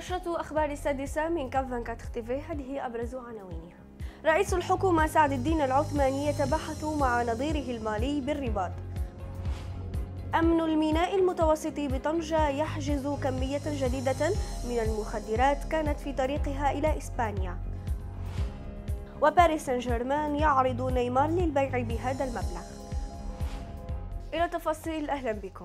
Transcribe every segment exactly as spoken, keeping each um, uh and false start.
نشرة أخبار السادسة من كاف أربعة وعشرين تي في. هذه أبرز عناوينها. رئيس الحكومة سعد الدين العثماني يتباحث مع نظيره المالي بالرباط. أمن الميناء المتوسط بطنجة يحجز كمية جديدة من المخدرات كانت في طريقها إلى إسبانيا. وباريس سان جيرمان يعرض نيمار للبيع بهذا المبلغ. إلى تفاصيل، أهلا بكم.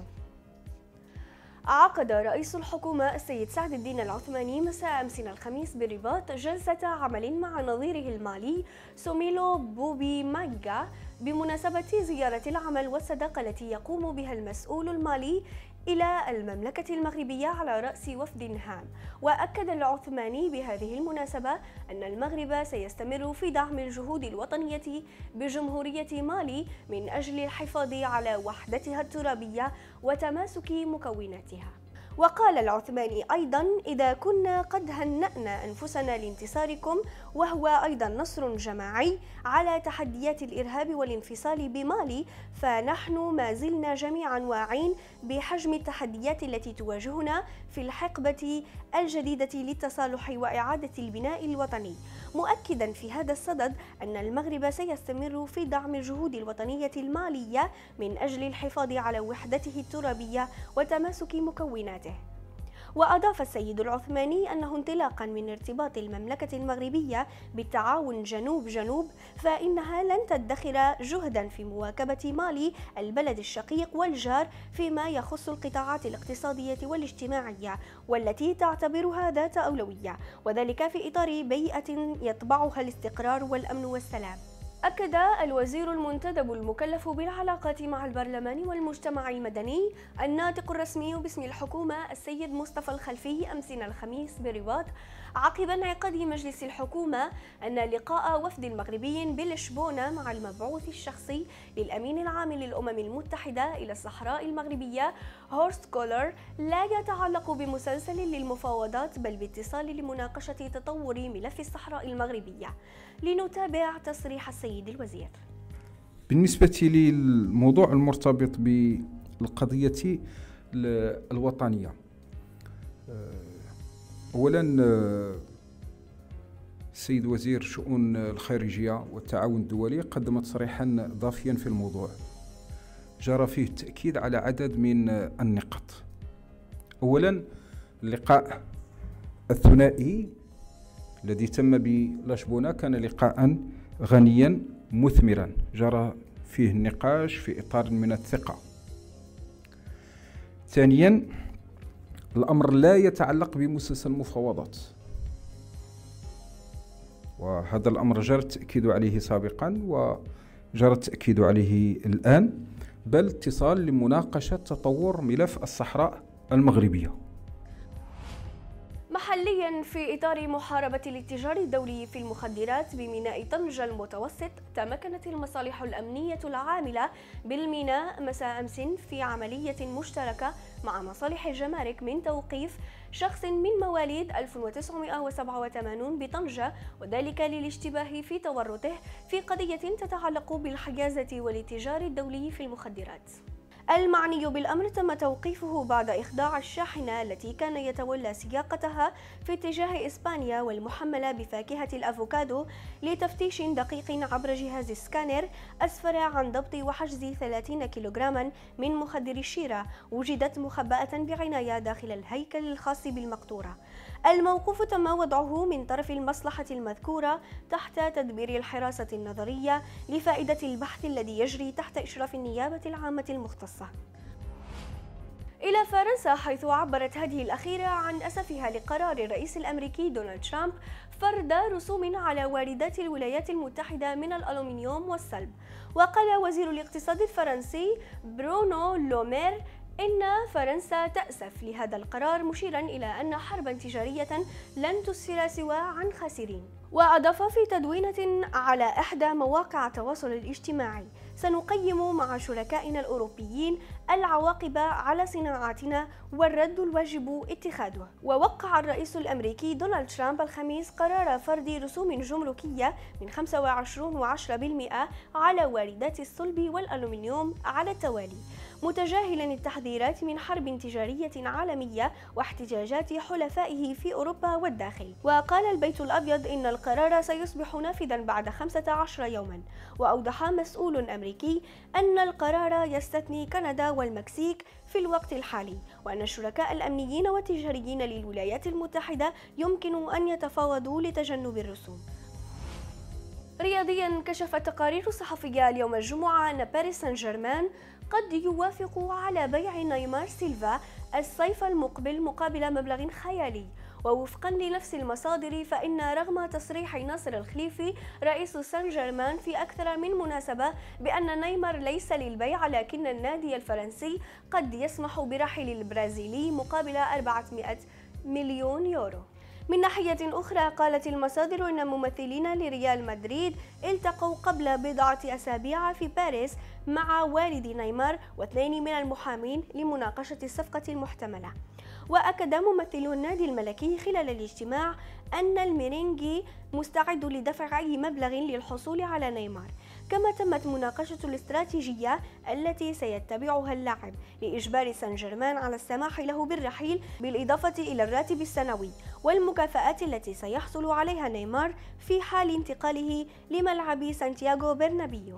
عقد رئيس الحكومة السيد سعد الدين العثماني مساء أمس الخميس بالرباط جلسة عمل مع نظيره المالي سوميلو بوبي مايغا بمناسبة زيارة العمل والصداقة التي يقوم بها المسؤول المالي إلى المملكة المغربية على رأس وفد هام. وأكد العثماني بهذه المناسبة أن المغرب سيستمر في دعم الجهود الوطنية بجمهورية مالي من أجل الحفاظ على وحدتها الترابية وتماسك مكوناتها. وقال العثماني أيضا: إذا كنا قد هنأنا أنفسنا لانتصاركم، وهو أيضا نصر جماعي على تحديات الإرهاب والانفصال بمالي، فنحن ما زلنا جميعا واعين بحجم التحديات التي تواجهنا في الحقبة الجديدة للتصالح وإعادة البناء الوطني، مؤكدا في هذا الصدد أن المغرب سيستمر في دعم الجهود الوطنية المالية من أجل الحفاظ على وحدته الترابية وتماسك مكوناته. وأضاف السيد العثماني أنه انطلاقا من ارتباط المملكة المغربية بالتعاون جنوب جنوب، فإنها لن تدخر جهدا في مواكبة مالي البلد الشقيق والجار فيما يخص القطاعات الاقتصادية والاجتماعية، والتي تعتبرها ذات أولوية، وذلك في إطار بيئة يطبعها الاستقرار والأمن والسلام. أكد الوزير المنتدب المكلف بالعلاقات مع البرلمان والمجتمع المدني الناطق الرسمي باسم الحكومة السيد مصطفى الخلفي أمس الخميس بالرباط عقب انعقاد مجلس الحكومة أن لقاء وفد مغربي بلشبونة مع المبعوث الشخصي للأمين العام للأمم المتحدة إلى الصحراء المغربية هورست كولر لا يتعلق بمسلسل للمفاوضات، بل باتصال لمناقشة تطور ملف الصحراء المغربية. لنتابع تصريح السيد الوزير. بالنسبة للموضوع المرتبط بالقضية الوطنية، أولا السيد وزير شؤون الخارجية والتعاون الدولي قدم تصريحا ضافيا في الموضوع جرى فيه التأكيد على عدد من النقاط. أولا اللقاء الثنائي الذي تم بلشبونة كان لقاء غنيا مثمرا جرى فيه النقاش في إطار من الثقة. ثانيا الأمر لا يتعلق بمسلسل المفاوضات، وهذا الأمر جرى التأكيد عليه سابقا وجرى التأكيد عليه الآن، بل اتصال لمناقشة تطور ملف الصحراء المغربية. محليا في إطار محاربة الاتجار الدولي في المخدرات بميناء طنجة المتوسط، تمكنت المصالح الأمنية العاملة بالميناء مساء أمس في عملية مشتركة مع مصالح الجمارك من توقيف شخص من مواليد ألف وتسعمائة وسبعة وثمانين بطنجة، وذلك للاشتباه في تورطه في قضية تتعلق بالحجازة والاتجار الدولي في المخدرات. المعني بالأمر تم توقيفه بعد إخضاع الشاحنة التي كان يتولى سياقتها في اتجاه إسبانيا والمحملة بفاكهة الأفوكادو لتفتيش دقيق عبر جهاز سكانر أسفر عن ضبط وحجز ثلاثين كيلوغراما من مخدر الشيرة وجدت مخبأة بعناية داخل الهيكل الخاص بالمقطورة. الموقوف تم وضعه من طرف المصلحة المذكورة تحت تدبير الحراسة النظرية لفائدة البحث الذي يجري تحت إشراف النيابة العامة المختصة. إلى فرنسا، حيث عبرت هذه الأخيرة عن أسفها لقرار الرئيس الأمريكي دونالد ترامب فرض رسوم على واردات الولايات المتحدة من الألومنيوم والصلب. وقال وزير الاقتصاد الفرنسي برونو لومير إن فرنسا تأسف لهذا القرار، مشيرا إلى أن حربا تجارية لن تسفر سوى عن خاسرين. وأضاف في تدوينة على إحدى مواقع التواصل الاجتماعي: سنقيم مع شركائنا الأوروبيين العواقب على صناعاتنا والرد الواجب اتخاذه. ووقع الرئيس الأمريكي دونالد ترامب الخميس قرار فرض رسوم جمركية من خمسة وعشرين فاصلة عشرة بالمئة على واردات الصلب والألومنيوم على التوالي. متجاهلا التحذيرات من حرب تجارية عالمية واحتجاجات حلفائه في أوروبا والداخل. وقال البيت الأبيض إن القرار سيصبح نافذا بعد خمسة عشر يوما. وأوضح مسؤول أمريكي أن القرار يستثني كندا والمكسيك في الوقت الحالي، وأن الشركاء الأمنيين والتجاريين للولايات المتحدة يمكن أن يتفاوضوا لتجنب الرسوم. رياضيا، كشفت تقارير صحفية اليوم الجمعة أن باريس سان جيرمان قد يوافق على بيع نيمار سيلفا الصيف المقبل مقابل مبلغ خيالي. ووفقا لنفس المصادر فإن رغم تصريح ناصر الخليفي رئيس سان جيرمان في أكثر من مناسبة بأن نيمار ليس للبيع، لكن النادي الفرنسي قد يسمح برحيل البرازيلي مقابل أربعمائة مليون يورو. من ناحية أخرى، قالت المصادر أن ممثلين لريال مدريد التقوا قبل بضعة أسابيع في باريس مع والد نيمار واثنين من المحامين لمناقشة الصفقة المحتملة. وأكد ممثل النادي الملكي خلال الاجتماع أن الميرينغي مستعد لدفع أي مبلغ للحصول على نيمار. كما تمت مناقشة الاستراتيجية التي سيتبعها اللاعب لإجبار سان جيرمان على السماح له بالرحيل، بالإضافة إلى الراتب السنوي والمكافآت التي سيحصل عليها نيمار في حال انتقاله لملعب سانتياغو برنابيو.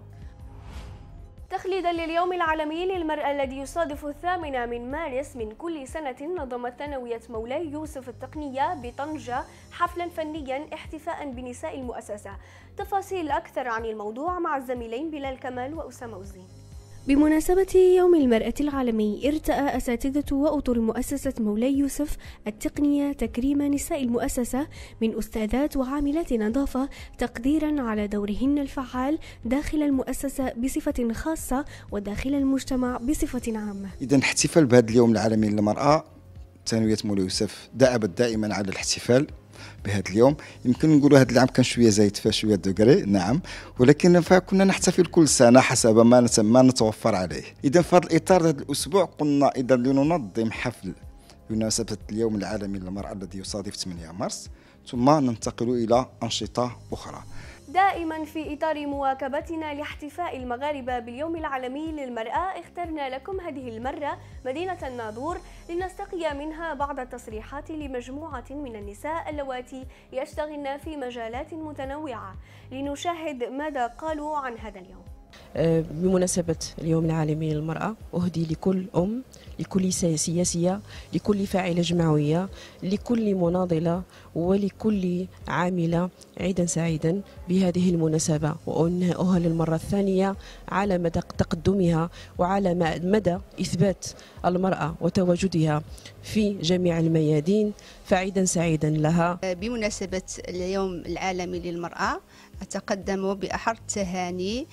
تخليدا لليوم العالمي للمرأة الذي يصادف الثامن من مارس من كل سنة، نظمت ثانوية مولاي يوسف التقنية بطنجة حفلا فنيا احتفاء بنساء المؤسسة. تفاصيل أكثر عن الموضوع مع الزميلين بلال كمال وأسامة وزين. بمناسبة يوم المرأة العالمي، ارتأى أساتذة وأطر مؤسسة مولاي يوسف التقنية تكريم نساء المؤسسة من أستاذات وعاملات نظافة تقديرا على دورهن الفعال داخل المؤسسة بصفة خاصة وداخل المجتمع بصفة عامة. إذن احتفال بهذا اليوم العالمي للمرأة، ثانوية مولاي يوسف دأبت دائما على الاحتفال بهذا اليوم. يمكن نقولوا هذا العام كان شويه زايد فيها شويه دوغري، نعم، ولكن فكنا نحتفل كل سنه حسب ما ما نتوفر عليه. اذا في هذا الاطار هذا الاسبوع قلنا اذا لننظم حفل بمناسبه اليوم العالمي للمراه الذي يصادف ثمانية مارس، ثم ننتقل الى انشطه اخرى. دائما في إطار مواكبتنا لاحتفاء المغاربة باليوم العالمي للمرأة، اخترنا لكم هذه المرة مدينة الناظور لنستقي منها بعض التصريحات لمجموعة من النساء اللواتي يشتغلن في مجالات متنوعة. لنشاهد ماذا قالوا عن هذا اليوم. بمناسبة اليوم العالمي للمرأة، أهدي لكل أم، لكل سياسية، لكل فاعلة جمعوية، لكل مناضلة ولكل عاملة عيدا سعيدا بهذه المناسبة، وأنهأها للمرة الثانية على مدى تقدمها وعلى مدى إثبات المرأة وتواجدها في جميع الميادين، فعيدا سعيدا لها. بمناسبة اليوم العالمي للمرأة، أتقدم بأحر التهاني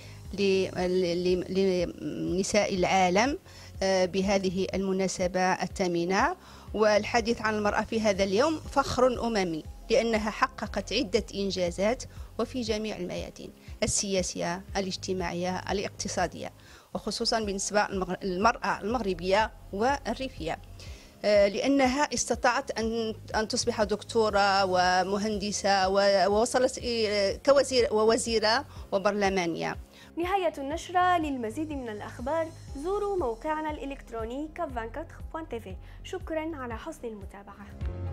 لنساء العالم بهذه المناسبة الثمينة. والحديث عن المرأة في هذا اليوم فخر أممي، لأنها حققت عدة إنجازات وفي جميع الميادين السياسية، الاجتماعية، الاقتصادية، وخصوصا بالنسبة للمرأة المغربية والريفية، لأنها استطاعت أن أن تصبح دكتورة ومهندسة ووصلت كوزير ووزيرة وبرلمانية. نهاية النشرة. للمزيد من الأخبار زوروا موقعنا الإلكتروني كاب أربعة وعشرين دوت تي في. شكرا على حسن المتابعة.